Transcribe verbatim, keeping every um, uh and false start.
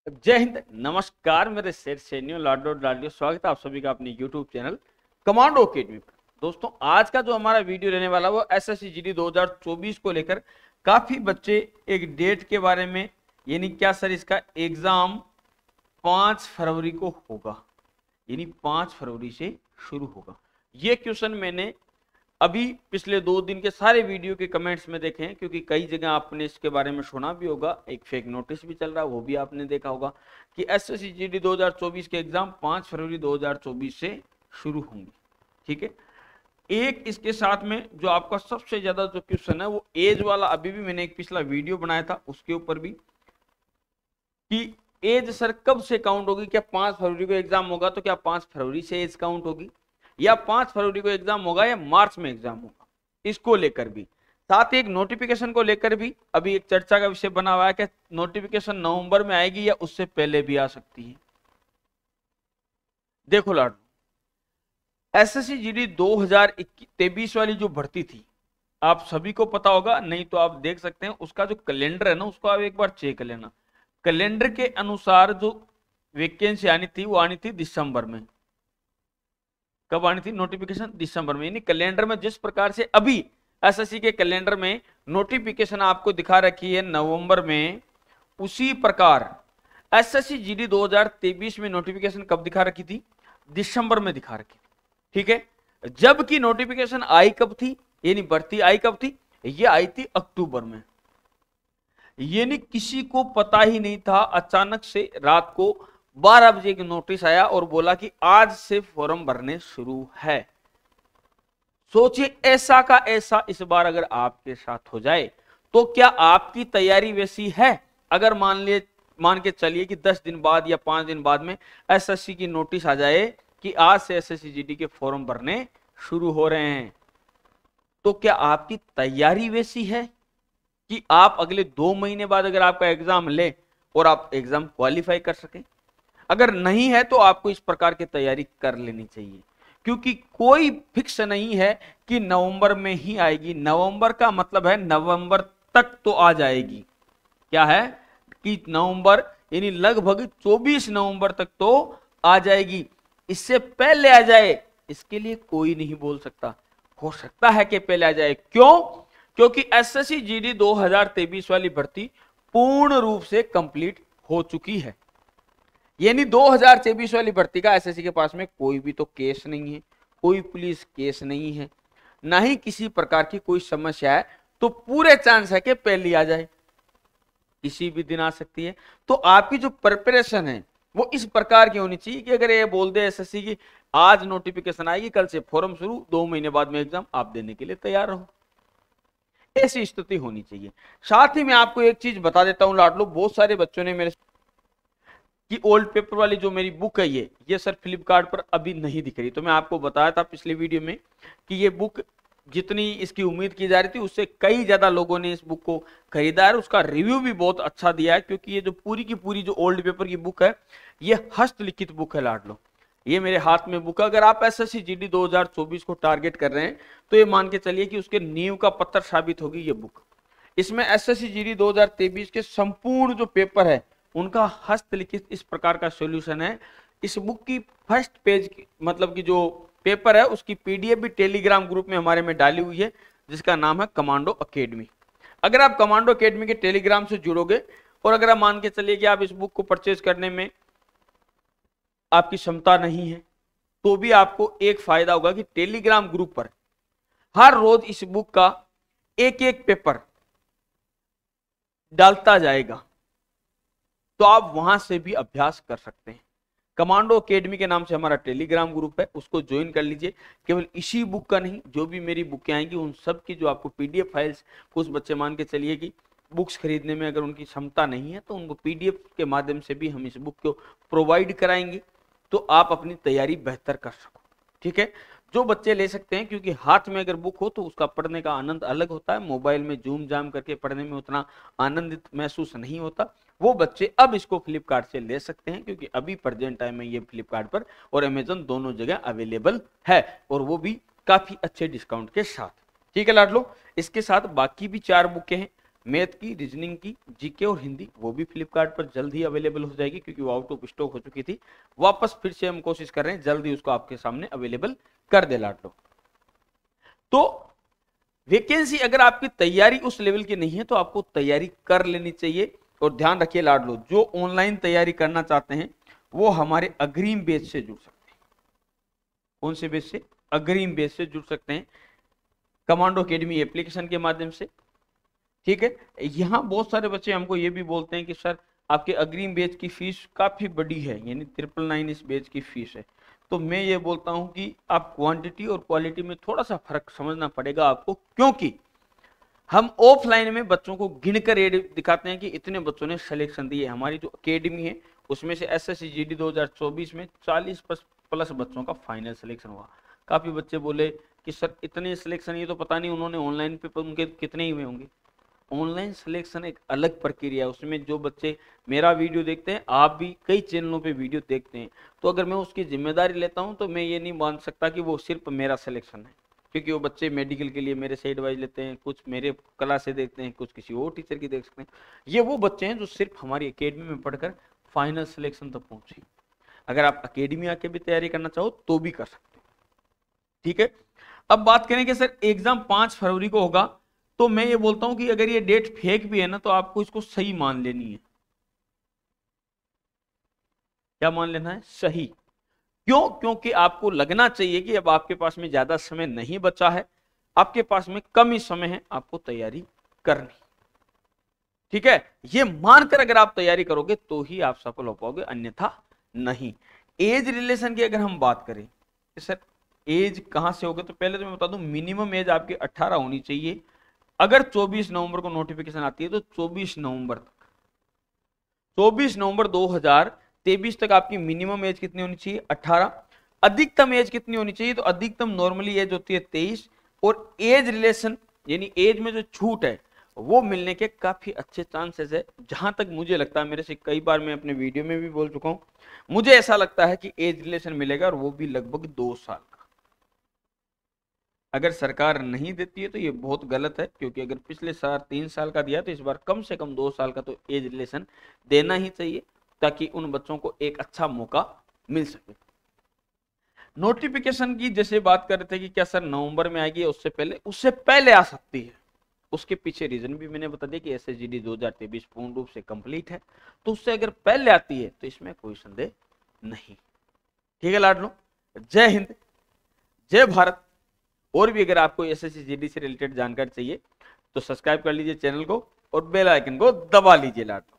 जय हिंद, नमस्कार मेरे शेर सैनियों, लाडो लाडियो, स्वागत है आप सभी का अपने यूट्यूब चैनल कमांडो अकेडमी पर। दोस्तों, आज का जो हमारा वीडियो रहने वाला है वो एसएससी जीडी दो हज़ार चौबीस को लेकर काफी बच्चे एक डेट के बारे में, यानी क्या सर इसका एग्जाम पांच फरवरी को होगा, यानी पांच फरवरी से शुरू होगा। ये क्वेश्चन मैंने अभी पिछले दो दिन के सारे वीडियो के कमेंट्स में देखे हैं, क्योंकि कई जगह आपने इसके बारे में सुना भी होगा, एक फेक नोटिस भी चल रहा है वो भी आपने देखा होगा कि एसएससी जीडी दो हज़ार चौबीस के एग्जाम पांच फरवरी दो हज़ार चौबीस से शुरू होंगे। ठीक है, एक इसके साथ में जो आपका सबसे ज्यादा जो क्वेश्चन है वो एज वाला, अभी भी मैंने एक पिछला वीडियो बनाया था उसके ऊपर भी कि एज सर कब से काउंट होगी, क्या पांच फरवरी को एग्जाम होगा तो क्या पांच फरवरी से एज काउंट होगी, या पांच फरवरी को एग्जाम होगा या मार्च में एग्जाम होगा। इसको लेकर भी, साथ ही एक नोटिफिकेशन को लेकर भी अभी एक चर्चा का विषय बना हुआ है कि नोटिफिकेशन नवंबर में आएगी या उससे पहले भी आ सकती है। देखो लाडो, एसएससी जीडी दो हज़ार तेईस वाली जो भर्ती थी आप सभी को पता होगा, नहीं तो आप देख सकते हैं उसका जो कैलेंडर है ना उसको आप एक बार चेक कर लेना। कैलेंडर के अनुसार जो वैकेंसी आनी थी वो आनी थी दिसंबर में। कब आनी थी नोटिफिकेशन? दिसंबर में। यानी कैलेंडर में जिस प्रकार से अभी एसएससी के कैलेंडर में नोटिफिकेशन आपको दिखा रखी है नवंबर में, उसी प्रकार एसएससी जीडी दो हज़ार तेईस में नोटिफिकेशन कब दिखा रखी थी? दिसंबर में दिखा रखी थी। ठीक है, जबकि नोटिफिकेशन आई कब थी, यानी भर्ती आई कब थी? ये आई थी अक्टूबर में। यानी किसी को पता ही नहीं था, अचानक से रात को बारह बजे की नोटिस आया और बोला कि आज से फॉर्म भरने शुरू है। सोचिए, ऐसा का ऐसा इस बार अगर आपके साथ हो जाए तो क्या आपकी तैयारी वैसी है? अगर मान लिए मान के चलिए कि दस दिन बाद या पांच दिन बाद में एसएससी की नोटिस आ जाए कि आज से एसएससी जीडी के फॉर्म भरने शुरू हो रहे हैं, तो क्या आपकी तैयारी वैसी है कि आप अगले दो महीने बाद अगर आपका एग्जाम ले और आप एग्जाम क्वालिफाई कर सके? अगर नहीं है तो आपको इस प्रकार की तैयारी कर लेनी चाहिए, क्योंकि कोई फिक्स नहीं है कि नवंबर में ही आएगी। नवंबर का मतलब है नवंबर तक तो आ जाएगी। क्या है कि नवंबर यानी लगभग चौबीस नवंबर तक तो आ जाएगी। इससे पहले आ जाए इसके लिए कोई नहीं बोल सकता। हो सकता है कि पहले आ जाए। क्यों? क्योंकि एसएससी जीडी दो हज़ार तेईस वाली भर्ती पूर्ण रूप से कंप्लीट हो चुकी है। यानी दो हज़ार तेईस वाली भर्ती का एसएससी के पास में कोई भी तो केस नहीं है, कोई पुलिस केस नहीं है, ना ही किसी प्रकार की कोई समस्या है, तो पूरे चांस है कि पहली आ जाए, किसी भी दिन आ सकती है। तो आपकी जो प्रिपरेशन है वो इस प्रकार की होनी चाहिए कि अगर ये बोल दे एसएससी की आज नोटिफिकेशन आएगी, कल से फॉर्म शुरू, दो महीने बाद में एग्जाम, आप देने के लिए तैयार रहो। ऐसी स्थिति होनी चाहिए। साथ ही मैं आपको एक चीज बता देता हूं लाडलो, बहुत सारे बच्चों ने मेरे कि ओल्ड पेपर वाली जो मेरी बुक है ये ये सर फ्लिपकार्ट पर अभी नहीं दिख रही। तो मैं आपको बताया था पिछले वीडियो में कि ये बुक जितनी इसकी उम्मीद की जा रही थी उससे कई ज्यादा लोगों ने इस बुक को खरीदा है। उसका रिव्यू भी बहुत अच्छा दिया है, क्योंकि ये जो पूरी की पूरी जो ओल्ड पेपर की बुक है ये हस्तलिखित बुक है लाडलो। ये मेरे हाथ में बुक है। अगर आप एसएससी जीडी दो हज़ार चौबीस को टारगेट कर रहे हैं तो ये मान के चलिए कि उसके नींव का पत्थर साबित होगी ये बुक। इसमें एसएससी जीडी दो हज़ार तेईस के संपूर्ण जो पेपर है उनका हस्तलिखित इस प्रकार का सॉल्यूशन है। इस बुक की फर्स्ट पेज की मतलब कि जो पेपर है उसकी पीडीएफ भी टेलीग्राम ग्रुप में हमारे में डाली हुई है, जिसका नाम है कमांडो अकेडमी। अगर आप कमांडो अकेडमी के टेलीग्राम से जुड़ोगे और अगर आप मान के चलिए कि आप इस बुक को परचेज करने में आपकी क्षमता नहीं है, तो भी आपको एक फायदा होगा कि टेलीग्राम ग्रुप पर हर रोज इस बुक का एक एक पेपर डालता जाएगा, तो आप वहां से भी अभ्यास कर सकते हैं। कमांडो अकेडमी के नाम से हमारा टेलीग्राम ग्रुप है, उसको ज्वाइन कर लीजिए। केवल इसी बुक का नहीं, जो भी मेरी बुकें आएंगी उन सब की जो आपको पीडीएफ फाइल्स, कुछ बच्चे मान के चलिए कि बुक्स खरीदने में अगर उनकी क्षमता नहीं है तो उनको पीडीएफ के माध्यम से भी हम इस बुक को प्रोवाइड कराएंगे, तो आप अपनी तैयारी बेहतर कर सको। ठीक है, जो बच्चे ले सकते हैं, क्योंकि हाथ में अगर बुक हो तो उसका पढ़ने का आनंद अलग होता है, मोबाइल में जूम जाम करके पढ़ने में उतना आनंदित महसूस नहीं होता। वो बच्चे अब इसको फ्लिपकार्ट से ले सकते हैं, क्योंकि अभी प्रेजेंट टाइम में ये फ्लिपकार्ट पर और अमेजन दोनों जगह अवेलेबल है, और वो भी काफी अच्छे डिस्काउंट के साथ। ठीक है लाडलो, इसके साथ बाकी भी चार बुकें हैं, मैथ की, रीजनिंग की, जीके और हिंदी वो भी फ्लिपकार्ट पर जल्द ही अवेलेबल हो जाएगी, क्योंकि वो आउट ऑफ स्टॉक हो चुकी थी। वापस फिर से हम कोशिश कर रहे हैं जल्दी उसको आपके सामने अवेलेबल कर दे लाडलो। तो वैकेंसी अगर आपकी तैयारी उस लेवल की नहीं है तो आपको तैयारी कर लेनी चाहिए। और ध्यान रखिए लाडलो, जो ऑनलाइन तैयारी करना चाहते हैं वो हमारे अग्रिम बैच से जुड़ सकते हैं। कौन से बैच से? अग्रिम बैच से जुड़ सकते हैं, कमांडो एकेडमी एप्लीकेशन के माध्यम से। ठीक है, यहाँ बहुत सारे बच्चे हमको ये भी बोलते हैं कि सर आपके अग्रिम बैच की फीस काफी बड़ी है, यानी ट्रिपल नाइन इस बैच की फीस है। तो मैं ये बोलता हूं कि आप क्वांटिटी और क्वालिटी में थोड़ा सा फर्क समझना पड़ेगा आपको, क्योंकि हम ऑफलाइन में बच्चों को गिनकर एड दिखाते हैं कि इतने बच्चों ने सिलेक्शन दिए। हमारी जो अकेडमी है उसमें से एसएससी जीडी दो हज़ार चौबीस में चालीस प्लस बच्चों का फाइनल सिलेक्शन हुआ। काफी बच्चे बोले कि सर इतने सिलेक्शन, ये तो पता नहीं उन्होंने ऑनलाइन पे उनके कितने ही हुए होंगे। ऑनलाइन सिलेक्शन एक अलग प्रक्रिया है, उसमें जो बच्चे मेरा वीडियो देखते हैं, आप भी कई चैनलों पे वीडियो देखते हैं, तो अगर मैं उसकी जिम्मेदारी लेता हूं तो मैं ये नहीं मान सकता कि वो सिर्फ मेरा सिलेक्शन है, क्योंकि वो बच्चे मेडिकल के लिए मेरे से एडवाइस लेते हैं, कुछ मेरे कला से देखते हैं, कुछ किसी और टीचर की देख सकते हैं। ये वो बच्चे हैं जो सिर्फ हमारी अकेडमी में पढ़कर फाइनल सिलेक्शन तक पहुंचे। अगर आप अकेडमी आके भी तैयारी करना चाहो तो भी कर सकते हो। ठीक है, अब बात करें कि सर एग्जाम पांच फरवरी को होगा, तो मैं ये बोलता हूं कि अगर ये डेट फेक भी है ना तो आपको इसको सही मान लेनी है। क्या मान लेना है? सही। क्यों? क्योंकि आपको लगना चाहिए कि अब आपके पास में ज्यादा समय नहीं बचा है, आपके पास में कम ही समय है आपको तैयारी करनी। ठीक है, ये मानकर अगर आप तैयारी करोगे तो ही आप सफल हो पाओगे, अन्यथा नहीं। एज रिलेशन की अगर हम बात करें कि सर एज कहां से होगी, तो पहले तो मैं बता दूं मिनिमम एज आपकी अठारह होनी चाहिए। अगर चौबीस नवंबर को नोटिफिकेशन आती है तो चौबीस नवंबर तक, चौबीस नवंबर दो हज़ार तेईस तक आपकी मिनिमम एज कितनी होनी चाहिए? अठारह। अधिकतम एज कितनी होनी चाहिए? तो अधिकतम नॉर्मली एज होती है तेईस, और एज रिलेशन यानी एज में जो छूट है वो मिलने के काफी अच्छे चांसेस है। जहां तक मुझे लगता है, मेरे से कई बार मैं अपने वीडियो में भी बोल चुका हूं, मुझे ऐसा लगता है कि एज रिलेशन मिलेगा, और वो भी लगभग दो साल का। अगर सरकार नहीं देती है तो ये बहुत गलत है, क्योंकि अगर पिछले साल तीन साल का दिया तो इस बार कम से कम दो साल का तो एज रिलेशन देना ही चाहिए, ताकि उन बच्चों को एक अच्छा मौका मिल सके। नोटिफिकेशन की जैसे बात कर रहे थे कि क्या सर नवंबर में आएगी, उससे पहले उससे पहले आ सकती है। उसके पीछे रीजन भी मैंने बता दिया कि एसएसजीडी दो हज़ार तेईस पूर्ण रूप से कंप्लीट है, तो उससे अगर पहले आती है तो इसमें कोई संदेह नहीं। ठीक है लाडलो, जय हिंद, जय भारत। और भी अगर आपको एसएससी जीडी से रिलेटेड जानकारी चाहिए तो सब्सक्राइब कर लीजिए चैनल को और बेल आइकन को दबा लीजिए लाडलो।